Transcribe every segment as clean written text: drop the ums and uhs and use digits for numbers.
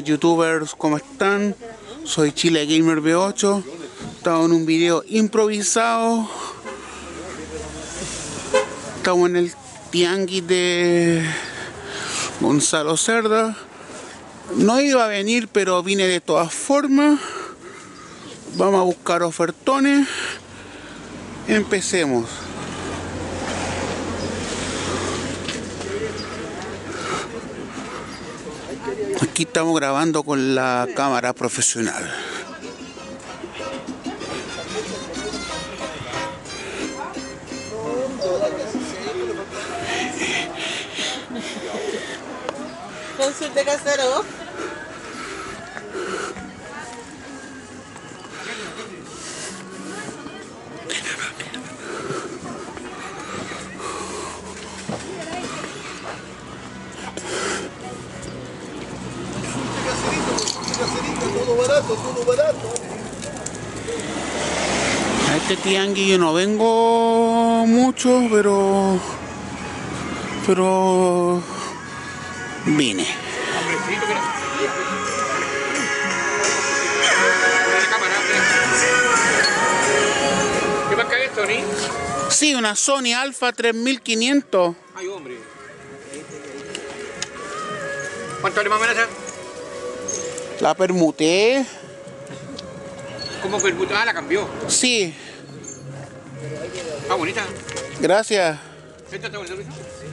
youtubers, ¿cómo están? Soy Chile Gamer V8. Estamos en un video improvisado. Estamos en el tianguis de Gonzalo Cerda. No iba a venir, pero vine de todas formas. Vamos a buscar ofertones. Empecemos. Aquí estamos grabando con la cámara profesional. Consulte casero. Todo barato. A este tianguis yo no vengo mucho, pero vine. ¿Qué marca es, Sony? Sí, una Sony Alpha 3500. Ay, hombre. ¿Cuánto vale más o menos esa? La permuté. ¿Cómo que el puto? Ah, la cambió. Sí, Ah, bonita. gracias. ¿Esta está bonita, Luis?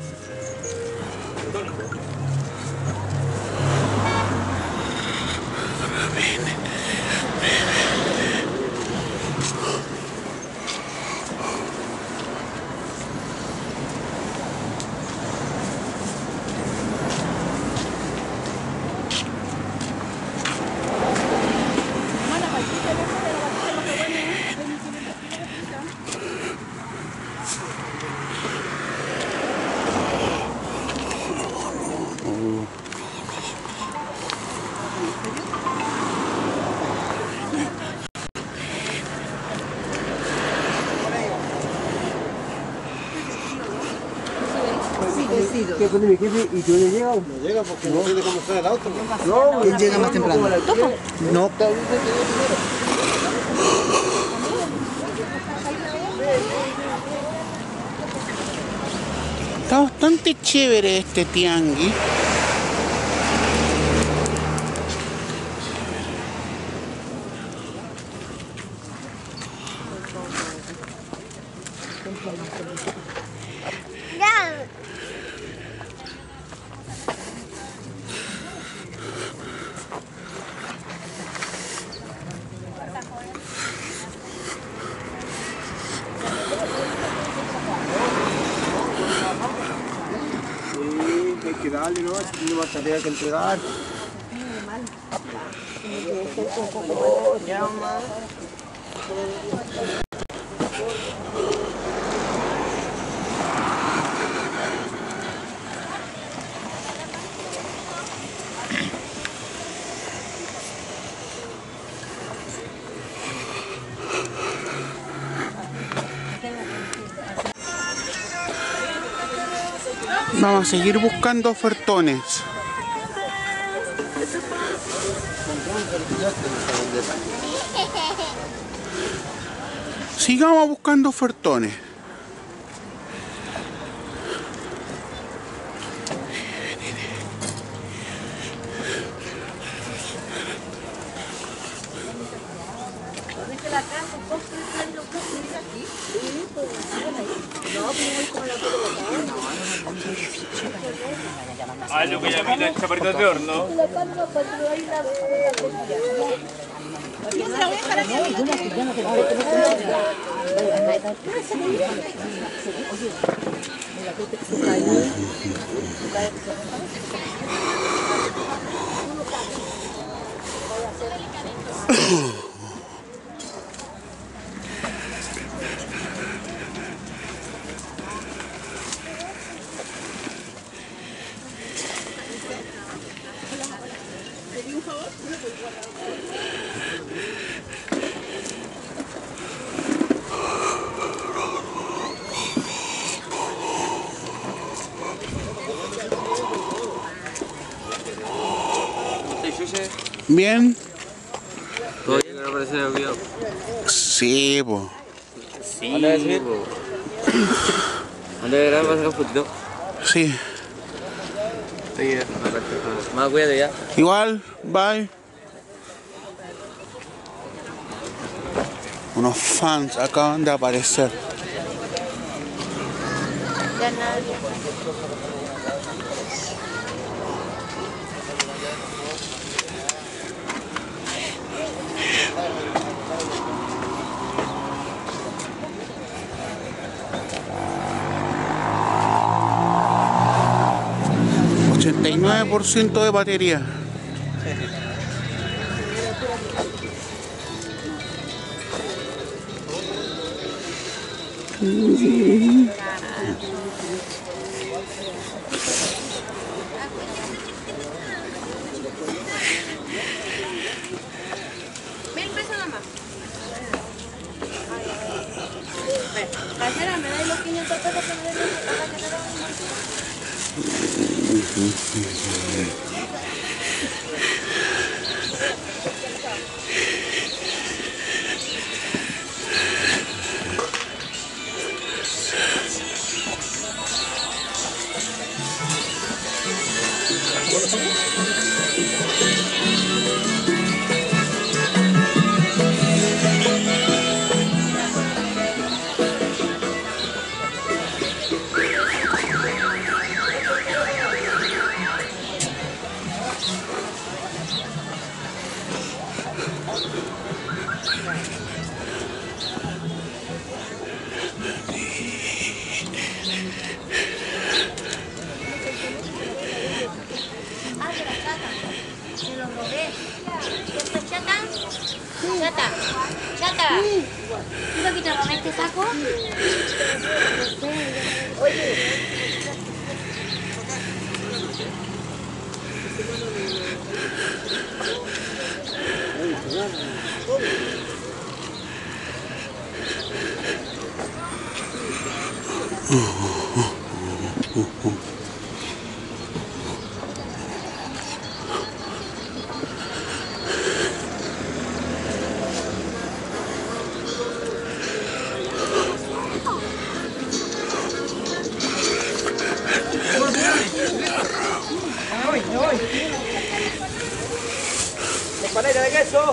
¿Qué pone mi jefe? ¿Y tú no llegas? No llega porque no tiene cómo está el auto. No, él llega más temprano. No. Está bastante chévere este tianguis. Hay que darle, ¿no? Tiene más tarea que entregar. Vamos a seguir buscando ofertones. Sigamos buscando ofertones. Ah, lo que llaman las chaparitas de horno. Sushi. Bien. Todo bien, no parece el video. Sí, po. Sí, po. ¿Dónde verás? ¿Vas a sacar un fotito? Sí. Sí, más cuídate ya. Igual, bye. Unos fans acaban de aparecer. Ya nadie. 89% de batería. Casera, ¿me dais los 500 pesos que me den para que te Chata, ¿tú que te robé este saco? Empanada de queso.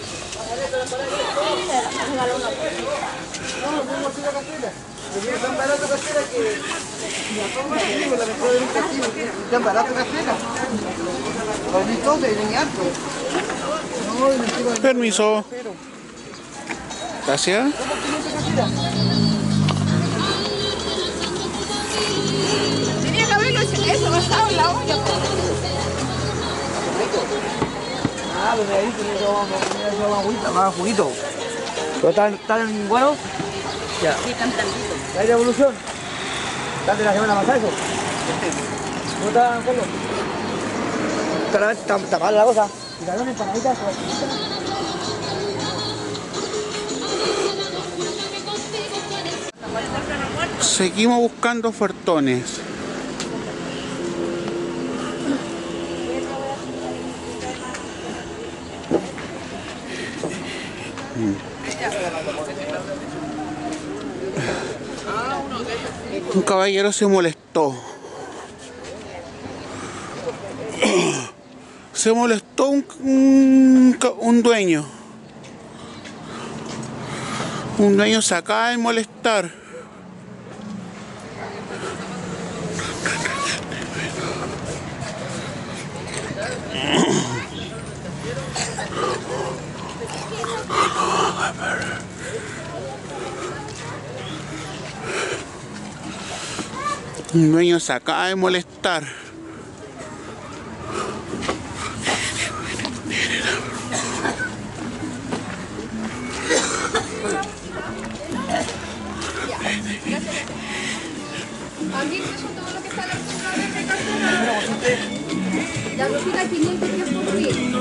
Tan barato casera que la mejor de un casino. Tan barato casera. Con mi cosa y de harto. Permiso. Gracias. Tenía que haberlo hecho eso, basado en la olla. Ah, pues ahí tenía que agüita, más juguito. ¿Pero están buenos? Ya. Sí, tan tantito. ¿Hay devolución? ¿Están de la semana pasada eso? ¿Cómo están, Carlos? Está mal la cosa. ¿Tiraron empanaditas? Seguimos buscando ofertones. Un caballero se molestó. Se molestó un dueño. Un dueño se acaba de molestar. Un dueño se acaba de molestar. También eso todo lo que está en la de la cocina 500 que es por fin.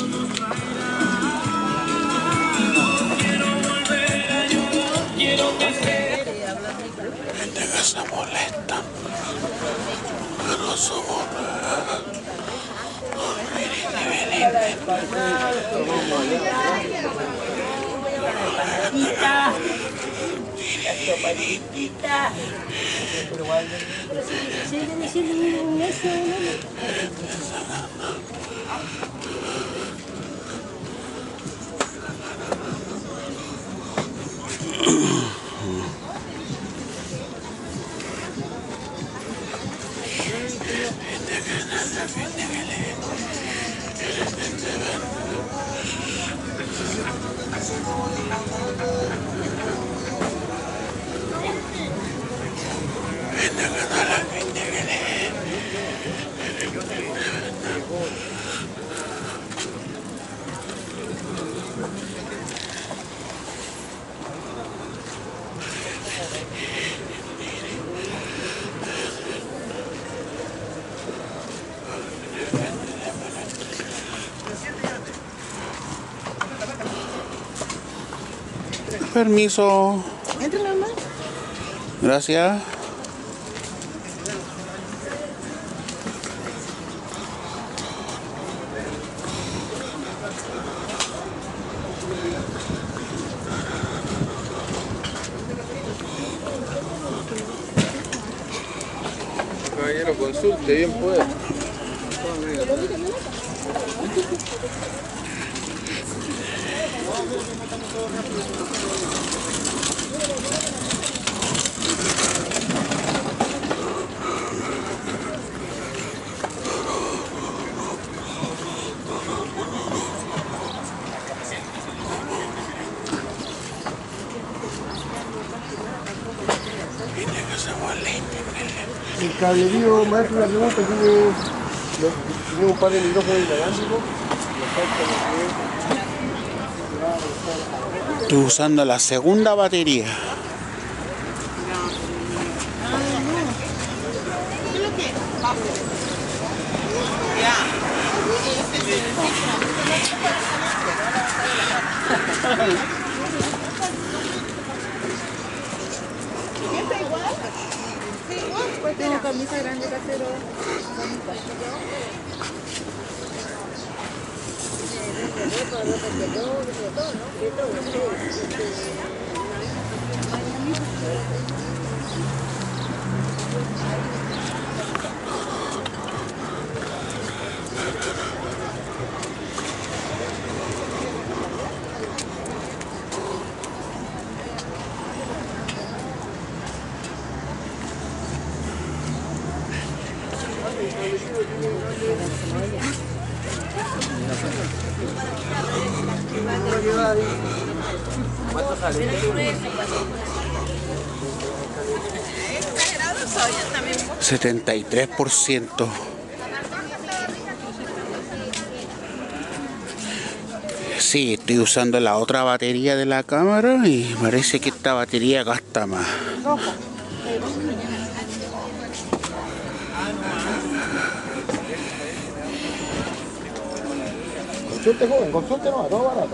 Que se molesta. Pero somos. Permiso. Entra nada más. Gracias. Caballero, consulte, bien puede. El cablerío, maestro, una pregunta, tiene un par de micrófonos inalámbricos. Estoy usando la segunda batería. Tengo camisa grande casero. ¿Cuánto sale? 73%. Sí, estoy usando la otra batería de la cámara y parece que esta batería gasta más. Consulte, joven, consulte, no, todo barato.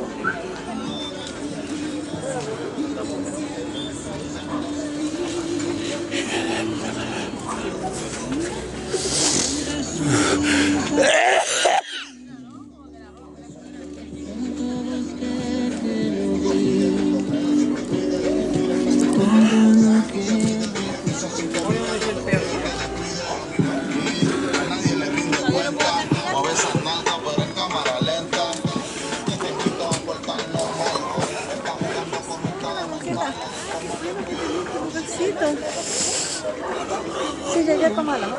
Sí, llegué a tomarla.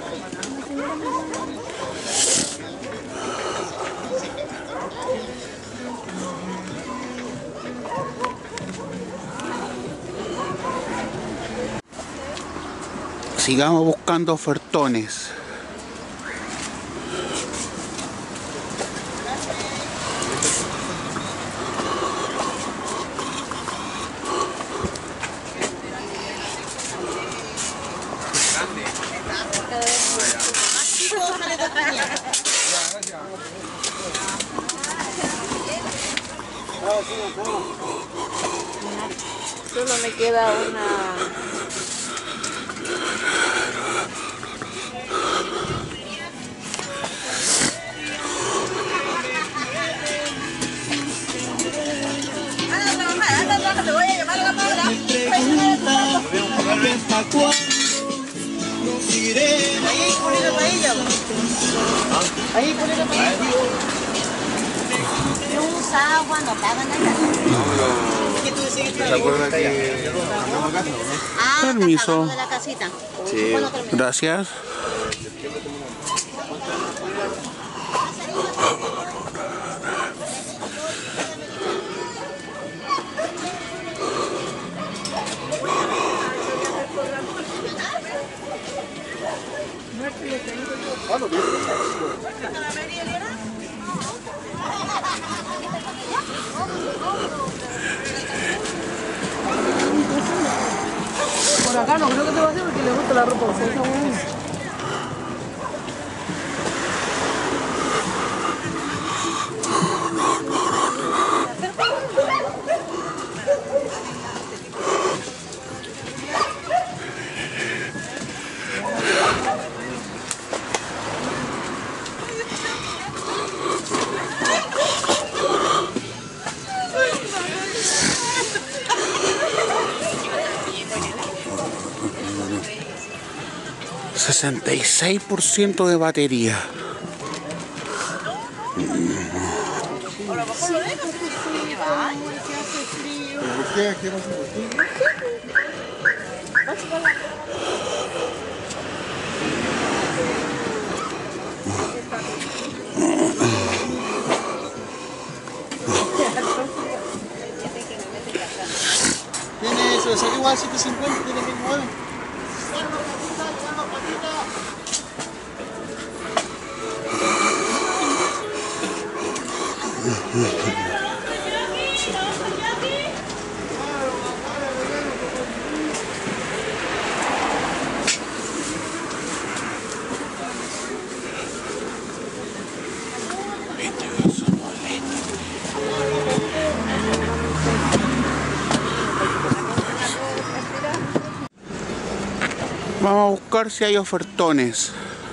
Sigamos buscando ofertones. Solo me queda una. ponele para ella. Ahí ponele para ella. No usa agua, no pagan nada. ¿Qué tú decías que ¿Se acuerda que cambiamos casa, no? Ah, Permiso. está pagando de la casita. Sí. Bueno, termina. Gracias. por acá no creo que te va a hacer porque le gusta la ropa usada. %66 de batería. Tiene eso, sale igual 750, tiene 1009. Vamos a buscar si hay ofertones.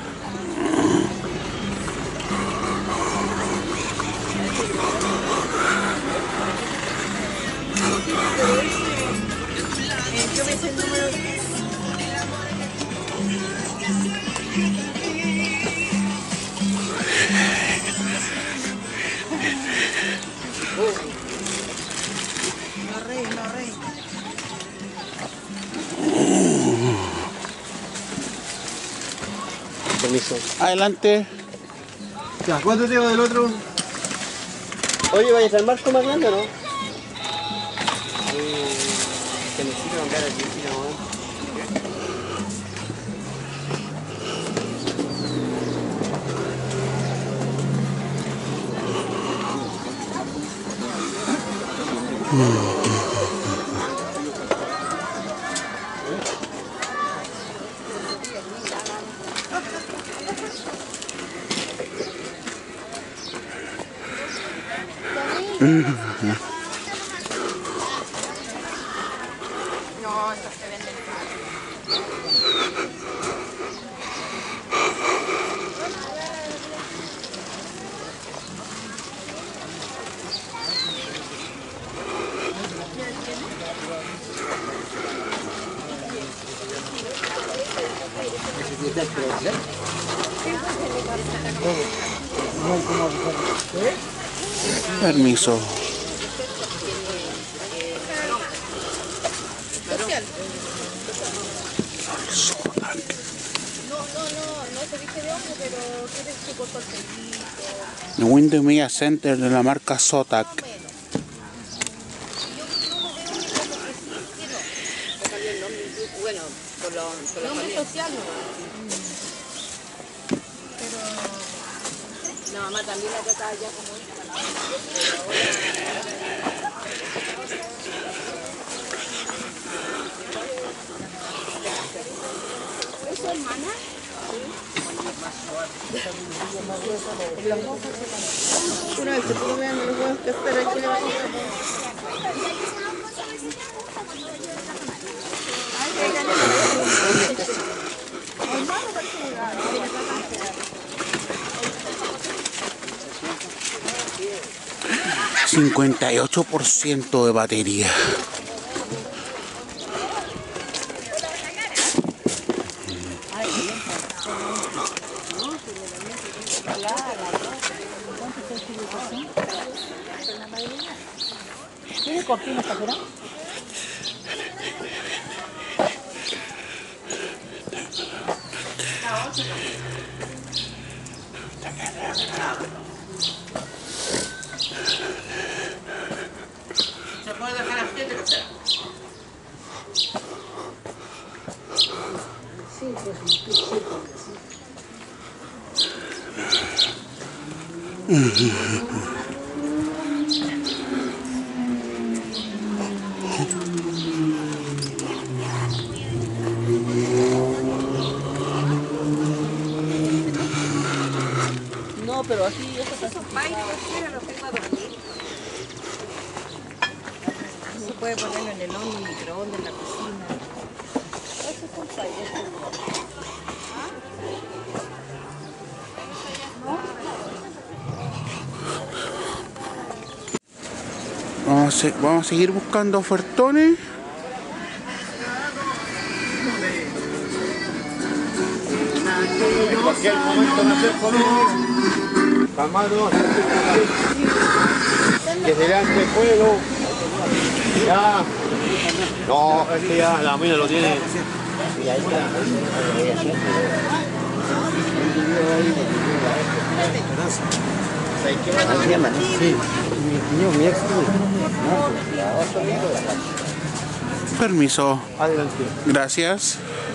Permiso. Adelante. Ya, ¿cuánto tengo del otro? Oye, ¿vayas al marco más grande o no? Que necesito cambiar el piscina, ¿no? No, estos se venden caros. Permiso. No se viste de hombre, pero tiene su cortocito. El Windows Media Center de la marca Zotac. Bueno, por la Nombre social no. La mamá también la trataba ya como hija. ¿Es su hermana? Una vez que tú lo veas, no lo puedo esperar que le vaya a %58 de batería. ¿Tiene cortinas afuera? Se puede dejar a 7 caseras. No, pero así, esos Se puede ponerlo en el horno, en el microondas, en la cocina. Vamos a seguir buscando ofertones. En cualquier momento no hacer color. Calmado. Que se lance fuego. Ya. No, este ya la mina lo tiene. Permiso. Adelante. Gracias.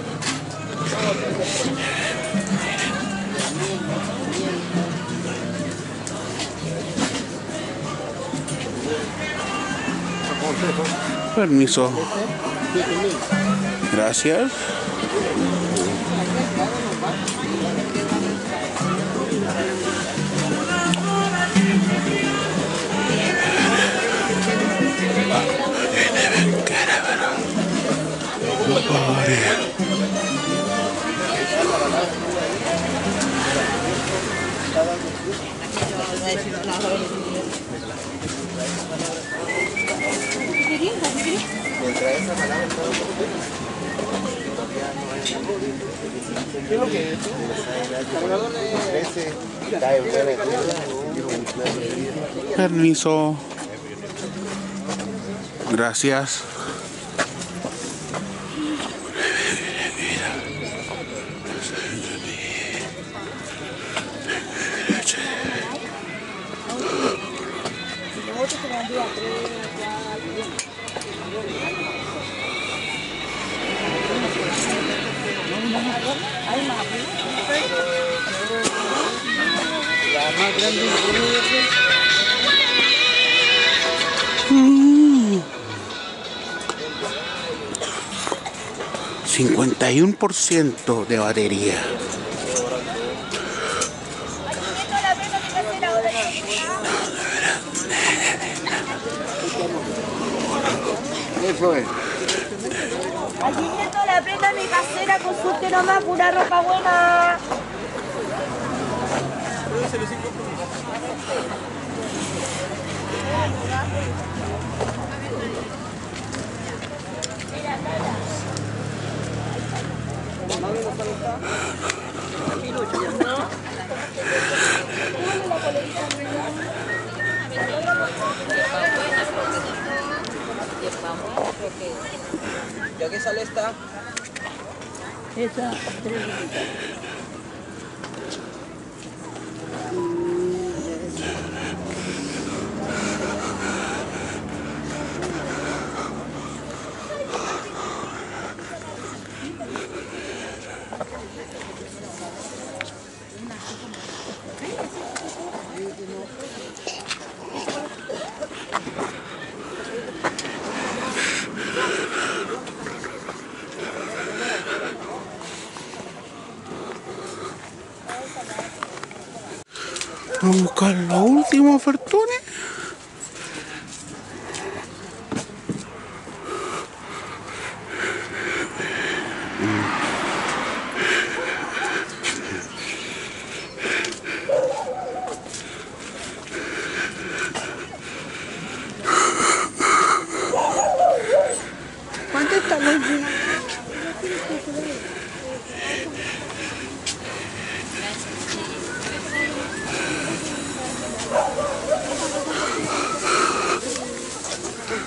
Permiso. Gracias. Permiso. Gracias. La más grande 51% de batería. Eso es. Allí viendo la prenda mi casera, consulte nomás, pura ropa buena. ¿Ya qué sale esta? Esa, Vamos a buscar los últimos ofertones. ¿Cuánto están los días?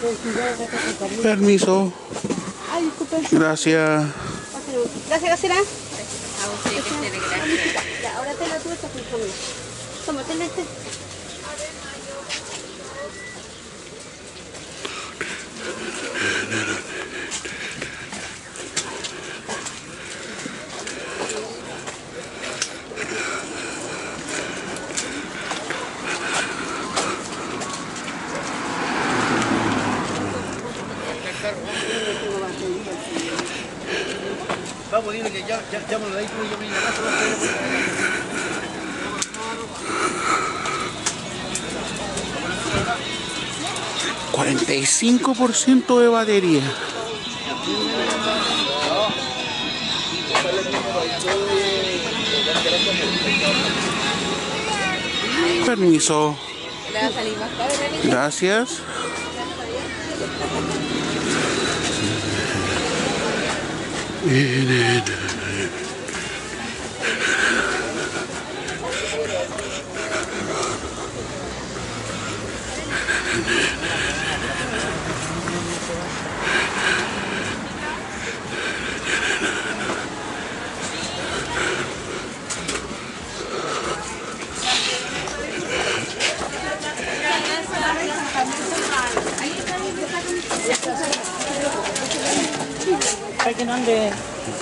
Permiso. Ay, disculpe. Gracias. Gracias, casera. A usted que se le gracias. Ya, ahora te la tuya, por favor. Toma, ten este. Vamos, dile que ya me lo da y yo me voy a la casa. $45 de batería. Permiso. Le va a salir más caro, ¿verdad? Gracias. Para que no ande.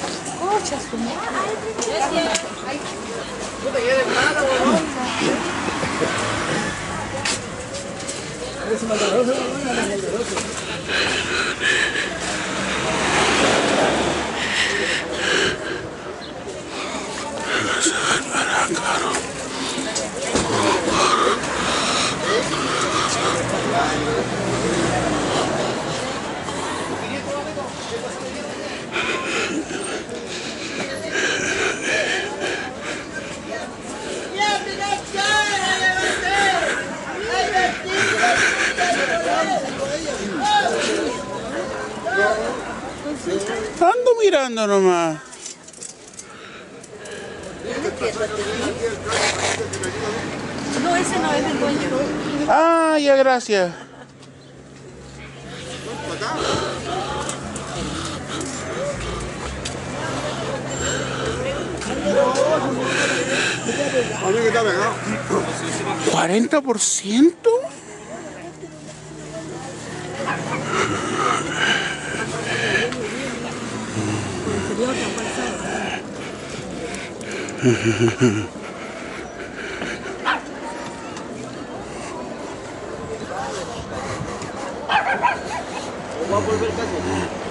Ando mirando nomás. No, ese no es el dueño. Ah, ya, gracias. ¿40%? Va a volver casi.